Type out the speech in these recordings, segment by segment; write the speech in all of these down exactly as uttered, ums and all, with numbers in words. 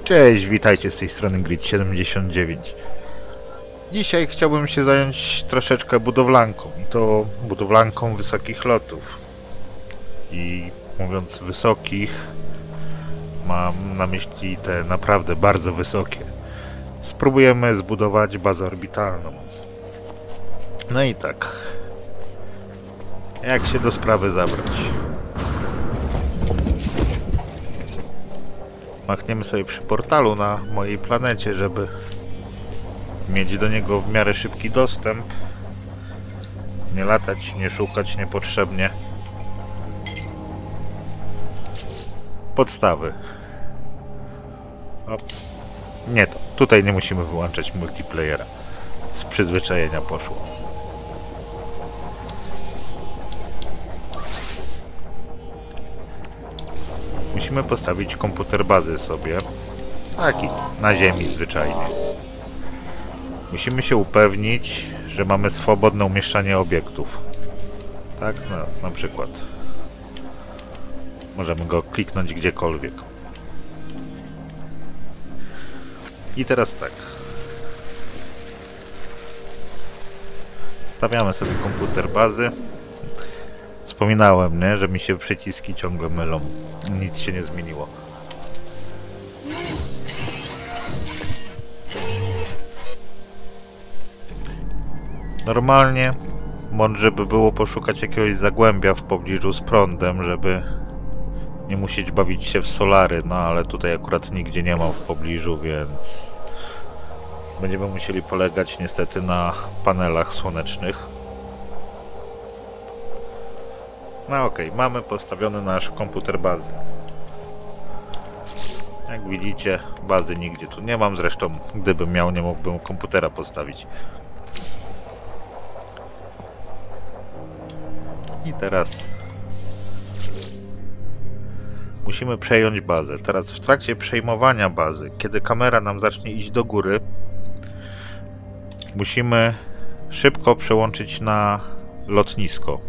Cześć, witajcie z tej strony Grid siedemdziesiąt dziewięć. Dzisiaj chciałbym się zająć troszeczkę budowlanką, i to budowlanką wysokich lotów. I mówiąc wysokich, mam na myśli te naprawdę bardzo wysokie. Spróbujemy zbudować bazę orbitalną. No i tak, jak się do sprawy zabrać? Machniemy sobie przy portalu na mojej planecie, żeby mieć do niego w miarę szybki dostęp. Nie latać, nie szukać niepotrzebnie. Podstawy. O, nie to. Tutaj nie musimy wyłączać multiplayera. Z przyzwyczajenia poszło. Musimy postawić komputer bazy sobie. Taki, na ziemi zwyczajnie. Musimy się upewnić, że mamy swobodne umieszczanie obiektów. Tak, no, na przykład. Możemy go kliknąć gdziekolwiek. I teraz tak. Stawiamy sobie komputer bazy. Wspominałem, nie, że mi się przyciski ciągle mylą. Nic się nie zmieniło. Normalnie mądrze by było poszukać jakiegoś zagłębia w pobliżu z prądem, żeby nie musieć bawić się w solary, no ale tutaj akurat nigdzie nie mam w pobliżu, więc będziemy musieli polegać niestety na panelach słonecznych. No okej, okay, mamy postawiony nasz komputer bazy. Jak widzicie, bazy nigdzie tu nie mam, zresztą gdybym miał, nie mógłbym komputera postawić. I teraz musimy przejąć bazę. Teraz w trakcie przejmowania bazy, kiedy kamera nam zacznie iść do góry, musimy szybko przełączyć na lotnisko.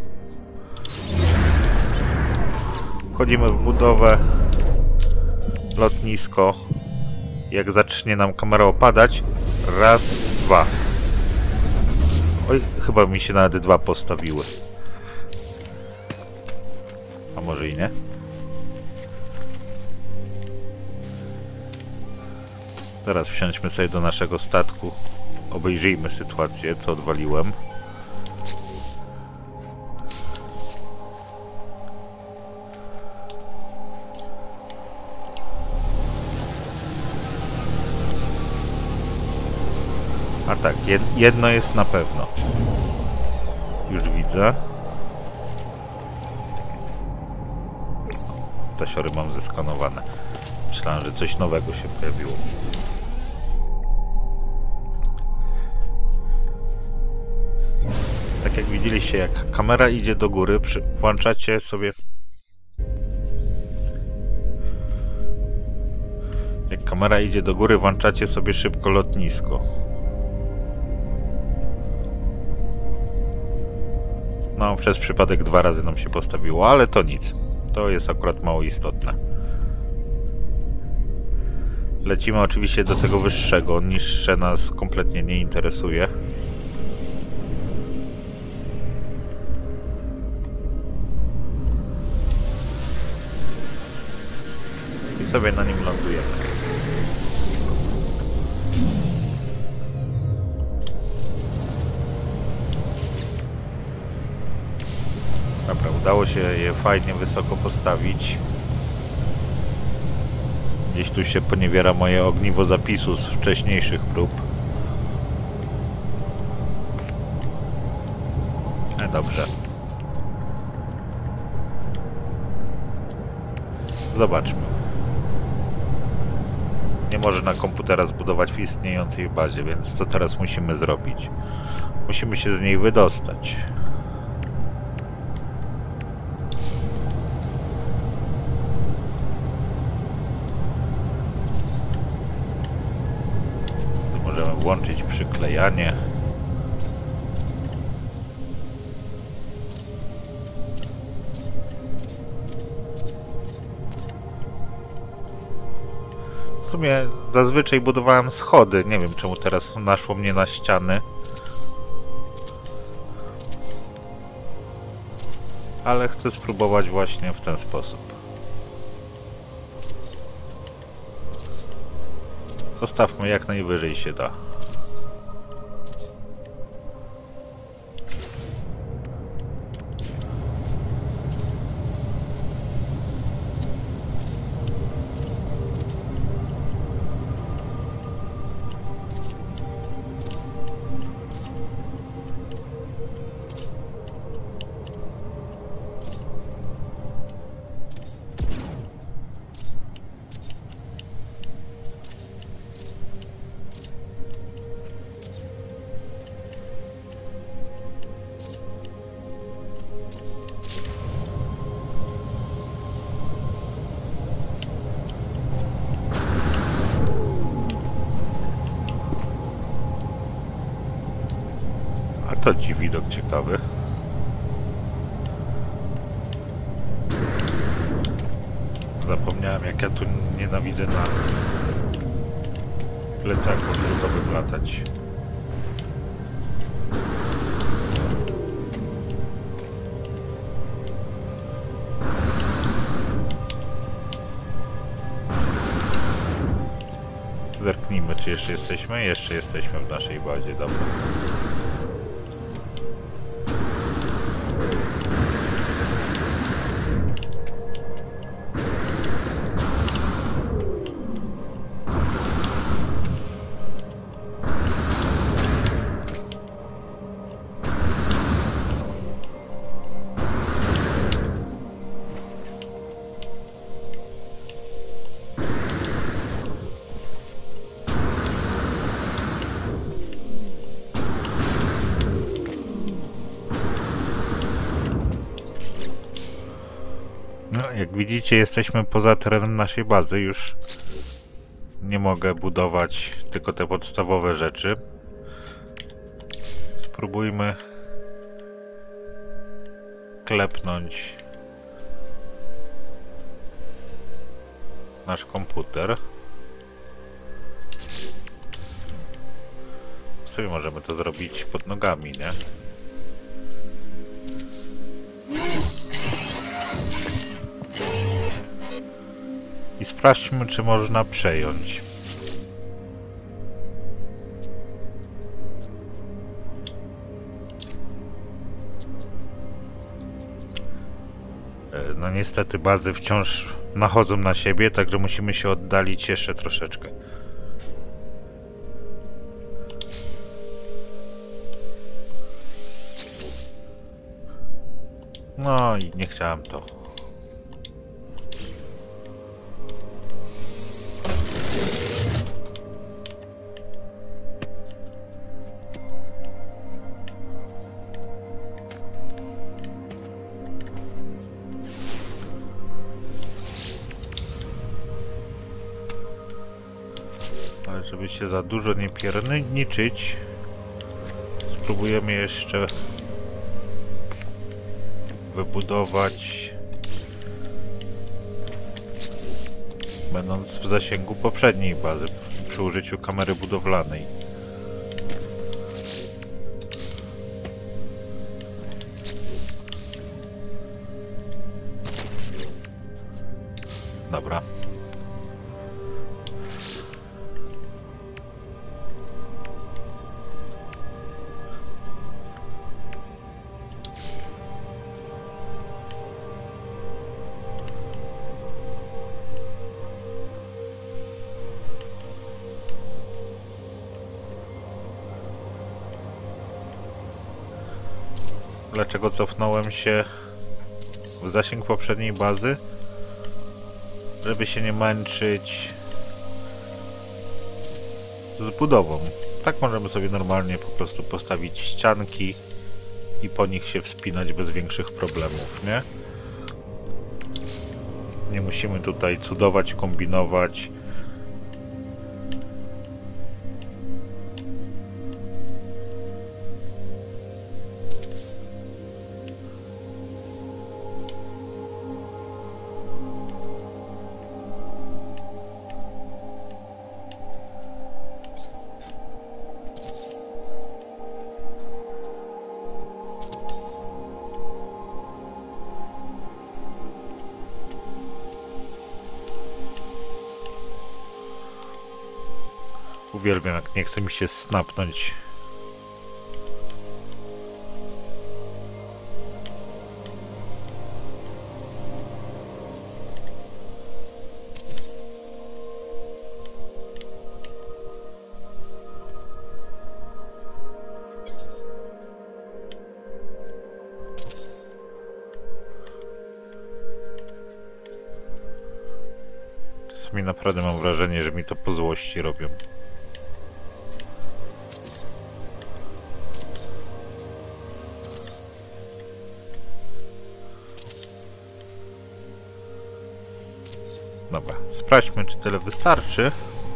Wchodzimy w budowę, lotnisko. Jak zacznie nam kamera opadać, raz, dwa. Oj, chyba mi się nawet dwa postawiły. A może i nie? Teraz wsiądźmy sobie do naszego statku. Obejrzyjmy sytuację, co odwaliłem. A tak, jedno jest na pewno. Już widzę. Tasiory mam zeskanowane. Myślałem, że coś nowego się pojawiło. Tak jak widzieliście, jak kamera idzie do góry, przy... włączacie sobie... Jak kamera idzie do góry, włączacie sobie szybko lotnisko. No, przez przypadek dwa razy nam się postawiło, ale to nic. To jest akurat mało istotne. Lecimy oczywiście do tego wyższego. Niższe nas kompletnie nie interesuje. I sobie na nim lądujemy. Dobra, udało się je fajnie wysoko postawić. Gdzieś tu się poniewiera moje ogniwo zapisu z wcześniejszych prób. E, dobrze. Zobaczmy. Nie można komputera zbudować w istniejącej bazie, więc co teraz musimy zrobić? Musimy się z niej wydostać. Włączyć przyklejanie. sumie zazwyczaj budowałem schody. Nie wiem, czemu teraz naszło mnie na ściany. Ale chcę spróbować właśnie w ten sposób. Postawmy jak najwyżej się da. A to ci widok ciekawy. Zapomniałem, jak ja tu nienawidzę na plecaku drutowym latać. Zerknijmy, czy jeszcze jesteśmy? Jeszcze jesteśmy w naszej bazie, dobra. No, jak widzicie, jesteśmy poza terenem naszej bazy. Już nie mogę budować tylko te podstawowe rzeczy. Spróbujmy klepnąć nasz komputer. W sumie możemy to zrobić pod nogami, nie? I sprawdźmy, czy można przejąć. No niestety bazy wciąż nachodzą na siebie, także musimy się oddalić jeszcze troszeczkę. No i nie chciałem to. Ale żeby się za dużo nie pierniczyć, spróbujemy jeszcze wybudować, będąc w zasięgu poprzedniej bazy przy użyciu kamery budowlanej. Dobra. Dlaczego cofnąłem się w zasięg poprzedniej bazy? Żeby się nie męczyć z budową. Tak możemy sobie normalnie po prostu postawić ścianki i po nich się wspinać bez większych problemów, nie? Nie musimy tutaj cudować, kombinować. Uwielbiam, jak nie chce mi się snapnąć. Czasami naprawdę mam wrażenie, że mi to po złości robią. Dobra, sprawdźmy, czy tyle wystarczy.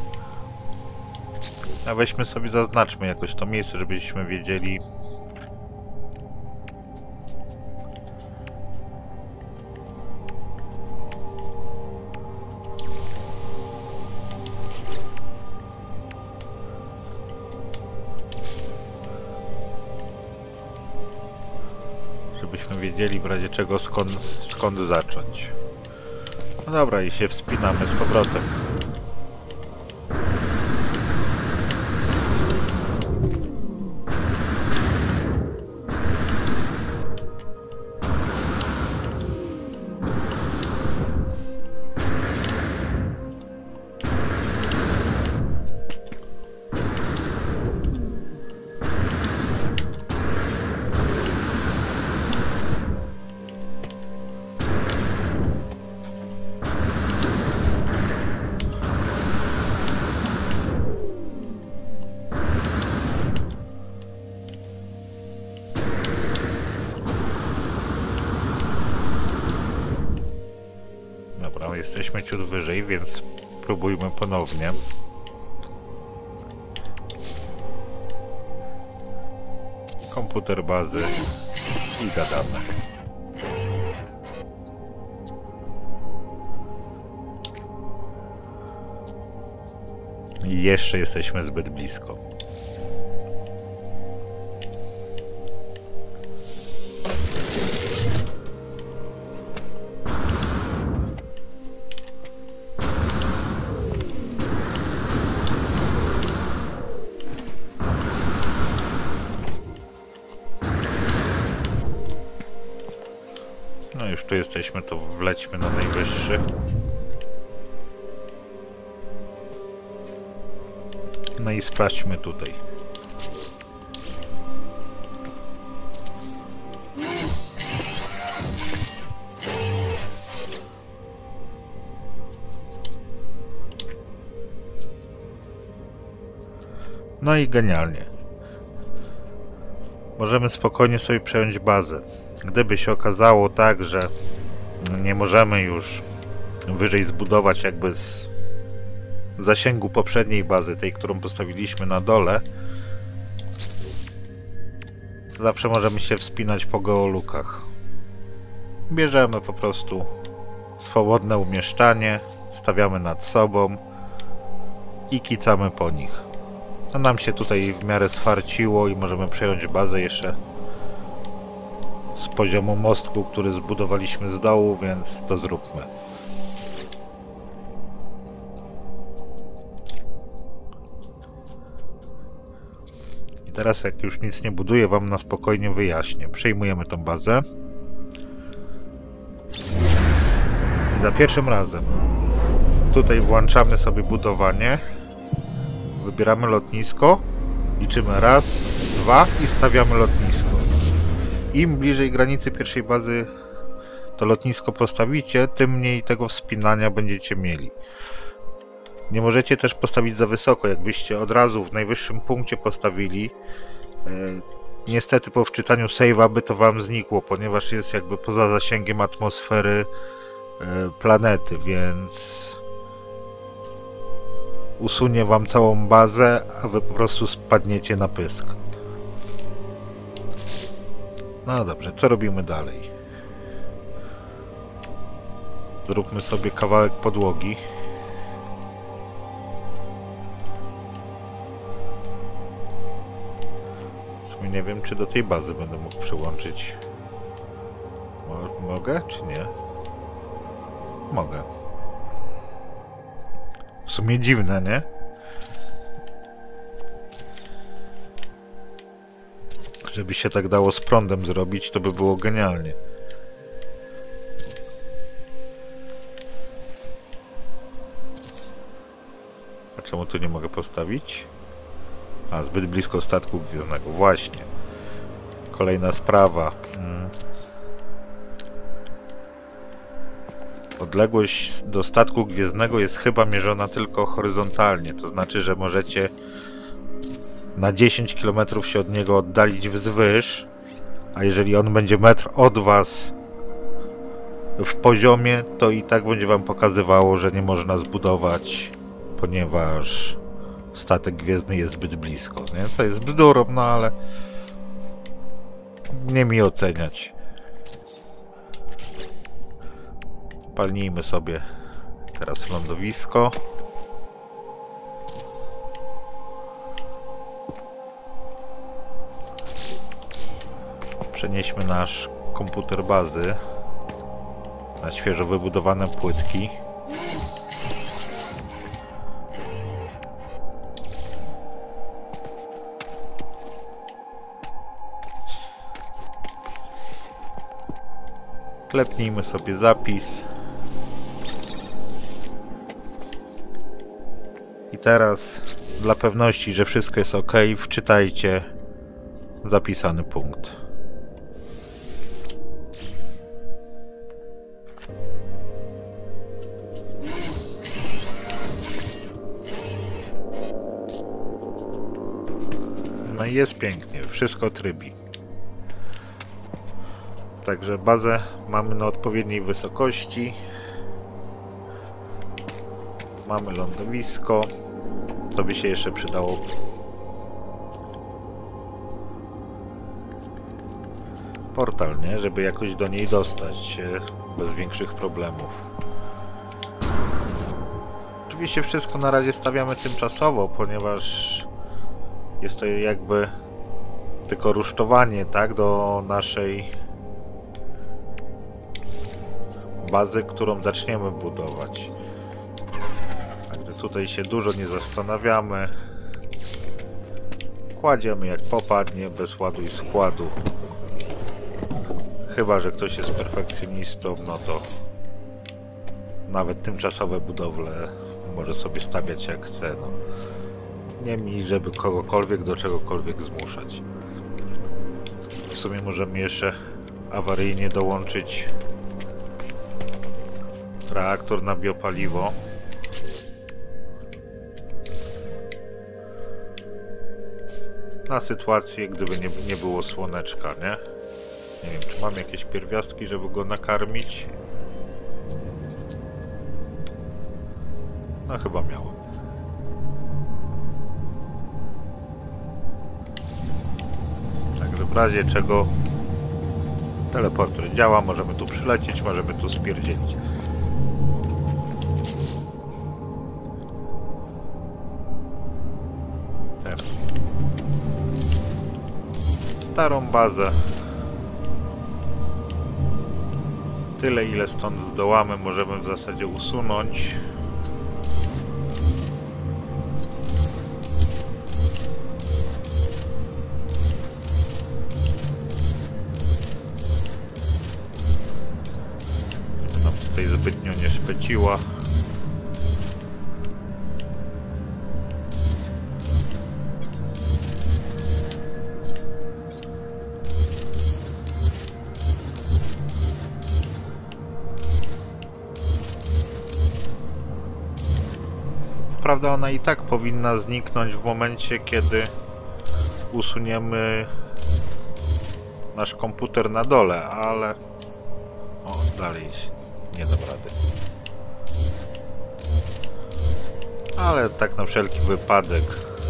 A weźmy sobie, zaznaczmy jakoś to miejsce, żebyśmy wiedzieli. Żebyśmy wiedzieli w razie czego skąd, skąd zacząć. No dobra, i się wspinamy z powrotem. Jesteśmy ciut wyżej, więc próbujmy ponownie. Komputer bazy i gadamy. I jeszcze jesteśmy zbyt blisko. No już tu jesteśmy, to wlećmy na najwyższy. No i sprawdźmy tutaj. No i genialnie. Możemy spokojnie sobie przejąć bazę. Gdyby się okazało tak, że nie możemy już wyżej zbudować jakby z zasięgu poprzedniej bazy, tej, którą postawiliśmy na dole, zawsze możemy się wspinać po geolukach. Bierzemy po prostu swobodne umieszczanie, stawiamy nad sobą i kicamy po nich. No nam się tutaj w miarę sfarciło i możemy przejąć bazę jeszcze z poziomu mostku, który zbudowaliśmy z dołu, więc to zróbmy. I teraz, jak już nic nie buduję, wam na spokojnie wyjaśnię. Przejmujemy tą bazę. I za pierwszym razem tutaj włączamy sobie budowanie. Wybieramy lotnisko. Liczymy raz, dwa i stawiamy lotnisko. Im bliżej granicy pierwszej bazy to lotnisko postawicie, tym mniej tego wspinania będziecie mieli. Nie możecie też postawić za wysoko, jakbyście od razu w najwyższym punkcie postawili. Yy, niestety po wczytaniu save'a by to wam znikło, ponieważ jest jakby poza zasięgiem atmosfery yy, planety, więc usunie wam całą bazę, a wy po prostu spadniecie na pysk. No dobrze, co robimy dalej? Zróbmy sobie kawałek podłogi. W sumie nie wiem, czy do tej bazy będę mógł przyłączyć. Mo- mogę, czy nie? Mogę. W sumie dziwne, nie? Żeby się tak dało z prądem zrobić, to by było genialnie. A czemu tu nie mogę postawić? A, zbyt blisko statku gwiezdnego. Właśnie. Kolejna sprawa. Hmm. Odległość do statku gwiezdnego jest chyba mierzona tylko horyzontalnie. To znaczy, że możecie na dziesięć kilometrów się od niego oddalić wzwyż, a jeżeli on będzie metr od was w poziomie, to i tak będzie wam pokazywało, że nie można zbudować, ponieważ statek gwiezdny jest zbyt blisko, nie? To jest bzdurą, no ale nie mi oceniać. Palnijmy sobie teraz lądowisko. Przenieśmy nasz komputer bazy na świeżo wybudowane płytki. Klepnijmy sobie zapis. I teraz dla pewności, że wszystko jest ok, wczytajcie zapisany punkt. No i jest pięknie, wszystko trybi. Także bazę mamy na odpowiedniej wysokości. Mamy lądowisko. Co by się jeszcze przydało? Portal, nie? Żeby jakoś do niej dostać się bez większych problemów. Oczywiście wszystko na razie stawiamy tymczasowo, ponieważ jest to jakby tylko rusztowanie, tak, do naszej bazy, którą zaczniemy budować. Także tutaj się dużo nie zastanawiamy. Kładziemy jak popadnie, bez ładu i składu. Chyba że ktoś jest perfekcjonistą, no to nawet tymczasowe budowle może sobie stawiać jak chce. No. Niemniej, żeby kogokolwiek do czegokolwiek zmuszać. W sumie możemy jeszcze awaryjnie dołączyć reaktor na biopaliwo. Na sytuację, gdyby nie, nie było słoneczka, nie? Nie wiem, czy mam jakieś pierwiastki, żeby go nakarmić? No chyba miałem. Także w razie czego teleporter działa, możemy tu przylecieć, możemy tu spierdzielić. Teraz starą bazę. Tyle, ile stąd zdołamy, możemy w zasadzie usunąć. Żeby nam tutaj zbytnio nie szpeciła. Prawda, ona i tak powinna zniknąć w momencie, kiedy usuniemy nasz komputer na dole, ale o, dalej nie dam rady. Ale tak na wszelki wypadek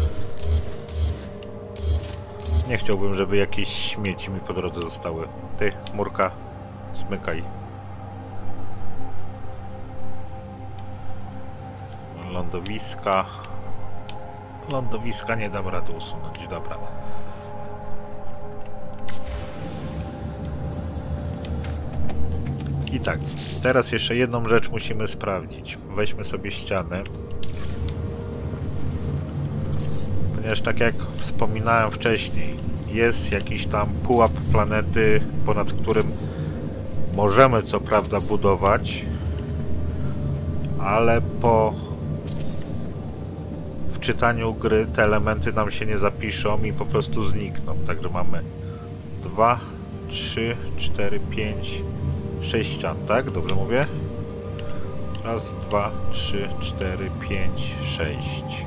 nie chciałbym, żeby jakieś śmieci mi po drodze zostały. Ty, chmurka, zmykaj. Lądowiska. Lądowiska nie dam rady usunąć, dobra. I tak, teraz jeszcze jedną rzecz musimy sprawdzić. Weźmy sobie ścianę. Ponieważ tak jak wspominałem wcześniej, jest jakiś tam pułap planety, ponad którym możemy co prawda budować, ale po wczytaniu gry te elementy nam się nie zapiszą i po prostu znikną. Także mamy dwa, trzy, cztery, pięć, sześć ścian, tak? Dobrze mówię? Raz, dwa, trzy, cztery, pięć, sześć,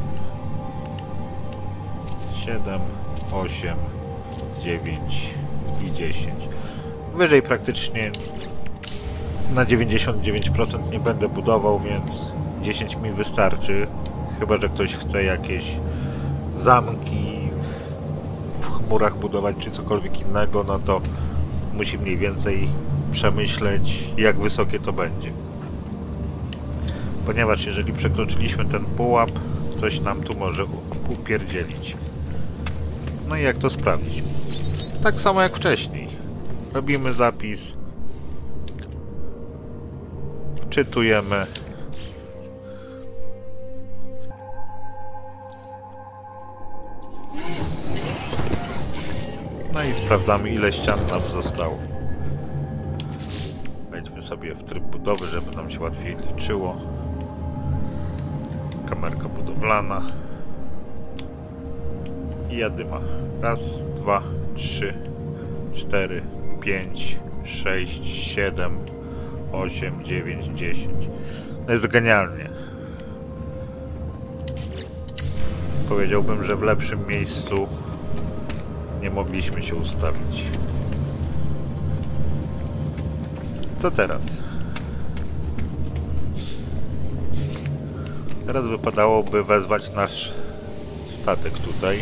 siedem, osiem, dziewięć i dziesięć. Wyżej praktycznie na dziewięćdziesiąt dziewięć procent nie będę budował, więc dziesięć mi wystarczy. Chyba że ktoś chce jakieś zamki w chmurach budować, czy cokolwiek innego, no to musi mniej więcej przemyśleć, jak wysokie to będzie. Ponieważ jeżeli przekroczyliśmy ten pułap, coś nam tu może upierdzielić. No i jak to sprawdzić? Tak samo jak wcześniej. Robimy zapis, wczytujemy, no i sprawdzamy, ile ścian nam zostało. Wejdźmy sobie w tryb budowy, żeby nam się łatwiej liczyło. Kamerka budowlana. I jadyma. Raz, dwa, trzy, cztery, pięć, sześć, siedem, osiem, dziewięć, dziesięć. No jest genialnie. Powiedziałbym, że w lepszym miejscu nie mogliśmy się ustawić. Co teraz? Teraz wypadałoby wezwać nasz statek tutaj.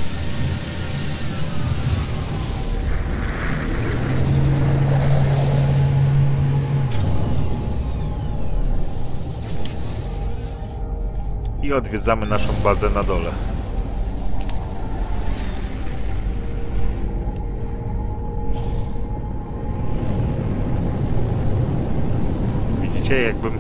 I odwiedzamy naszą bazę na dole. Widzicie, jakbym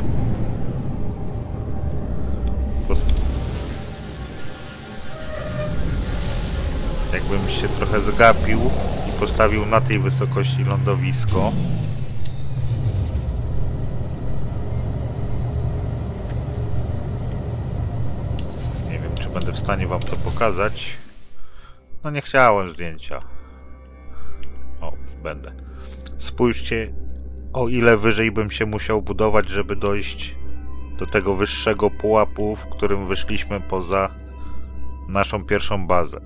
jakbym się trochę zgapił i postawił na tej wysokości lądowisko. Nie wiem, czy będę w stanie wam to pokazać. No nie chciałem zdjęcia. O, będę. Spójrzcie, o ile wyżej bym się musiał budować, żeby dojść do tego wyższego pułapu, w którym wyszliśmy poza naszą pierwszą bazę.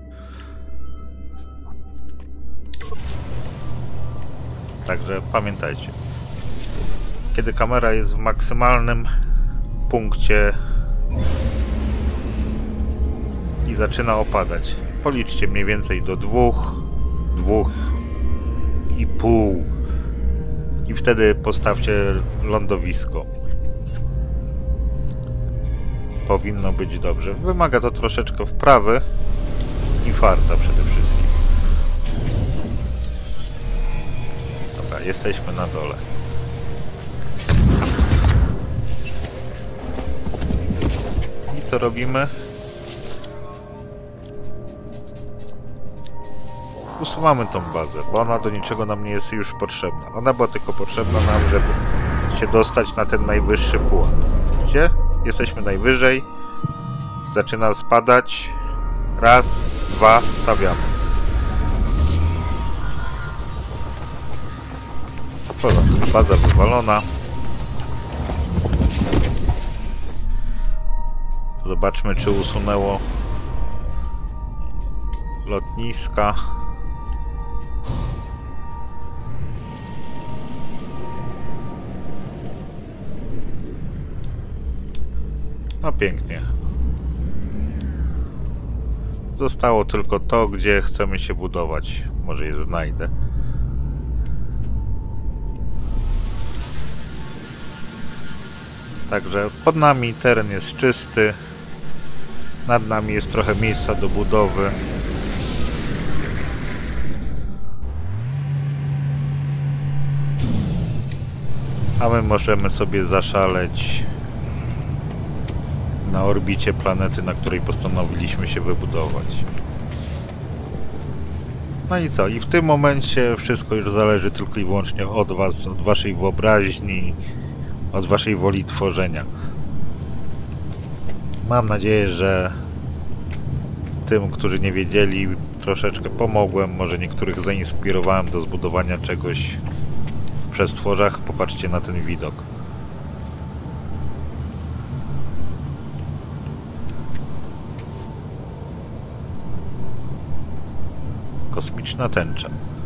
Także pamiętajcie, kiedy kamera jest w maksymalnym punkcie i zaczyna opadać, policzcie mniej więcej do dwóch, dwóch i pół i wtedy postawcie lądowisko. Powinno być dobrze. Wymaga to troszeczkę wprawy i farta przede wszystkim. Dobra, jesteśmy na dole. I co robimy? Usuwamy tą bazę, bo ona do niczego nam nie jest już potrzebna. Ona była tylko potrzebna nam, żeby się dostać na ten najwyższy pułap. Widzicie? Jesteśmy najwyżej. Zaczyna spadać. Raz, dwa, stawiamy. Baza wywalona. Zobaczmy, czy usunęło lotniska. No pięknie. Zostało tylko to, gdzie chcemy się budować. Może je znajdę. Także pod nami teren jest czysty. Nad nami jest trochę miejsca do budowy. A my możemy sobie zaszaleć na orbicie planety, na której postanowiliśmy się wybudować. No i co? I w tym momencie wszystko już zależy tylko i wyłącznie od was, od waszej wyobraźni, od waszej woli tworzenia. Mam nadzieję, że tym, którzy nie wiedzieli, troszeczkę pomogłem, może niektórych zainspirowałem do zbudowania czegoś w przestworzach. Popatrzcie na ten widok. Kosmiczna tęcza.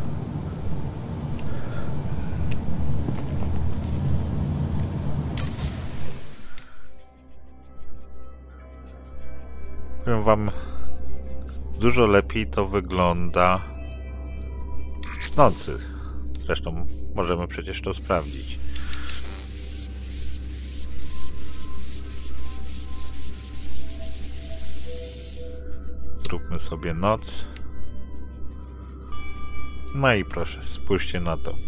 Powiem wam, dużo lepiej to wygląda w nocy. Zresztą możemy przecież to sprawdzić. Zróbmy sobie noc. No i proszę, spójrzcie na to.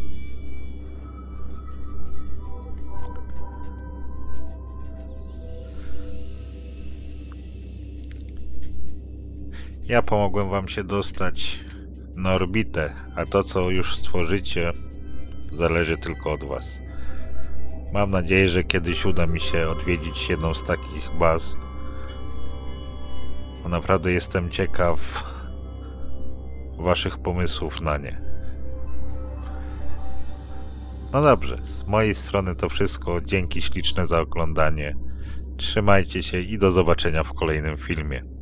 Ja pomogłem wam się dostać na orbitę, a to, co już stworzycie, zależy tylko od was. Mam nadzieję, że kiedyś uda mi się odwiedzić jedną z takich baz. Bo naprawdę jestem ciekaw waszych pomysłów na nie. No dobrze, z mojej strony to wszystko. Dzięki śliczne za oglądanie. Trzymajcie się i do zobaczenia w kolejnym filmie.